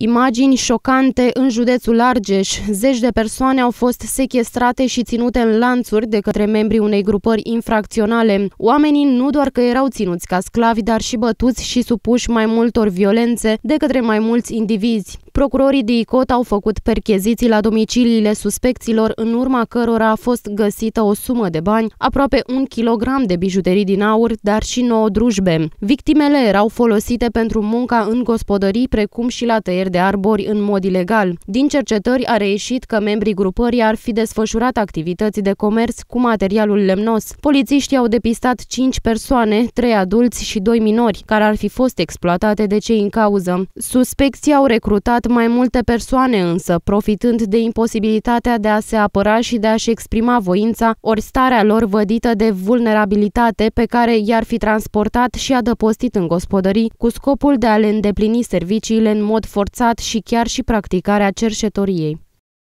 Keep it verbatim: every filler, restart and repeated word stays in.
Imagini șocante în județul Argeș. Zeci de persoane au fost sechestrate și ținute în lanțuri de către membrii unei grupări infracționale. Oamenii nu doar că erau ținuți ca sclavi, dar și bătuți și supuși mai multor violențe de către mai mulți indivizi. Procurorii de Icot au făcut percheziții la domiciliile suspecților, în urma cărora a fost găsită o sumă de bani, aproape un kilogram de bijuterii din aur, dar și nouă drujbe. Victimele erau folosite pentru munca în gospodării, precum și la tăieri de arbori în mod ilegal. Din cercetări a reieșit că membrii grupării ar fi desfășurat activități de comerț cu materialul lemnos. Polițiștii au depistat cinci persoane, trei adulți și doi minori, care ar fi fost exploatate de cei în cauză. Suspecții au recrutat mai multe persoane însă, profitând de imposibilitatea de a se apăra și de a-și exprima voința, ori starea lor vădită de vulnerabilitate pe care i-ar fi transportat și adăpostit în gospodării, cu scopul de a le îndeplini serviciile în mod forțat și chiar și practicarea cerșetoriei.